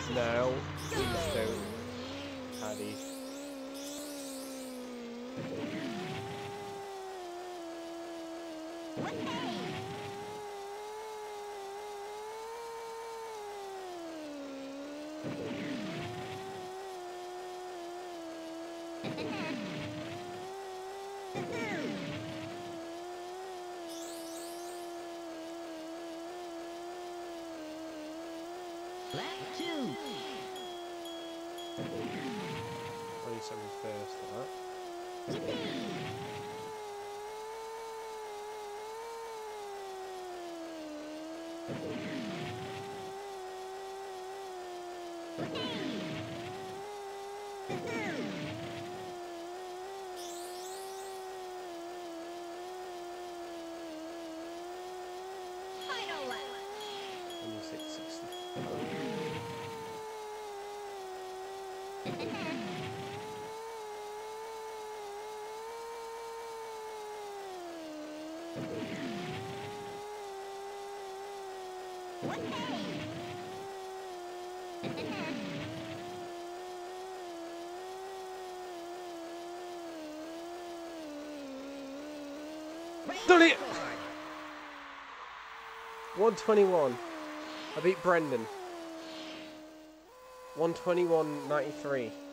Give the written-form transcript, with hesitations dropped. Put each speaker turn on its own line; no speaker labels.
No, please don't, Paddy.
Lap 2.
27 first lap.
Final lap.
26.65. Done it! 121. I beat Brendan. 121.93.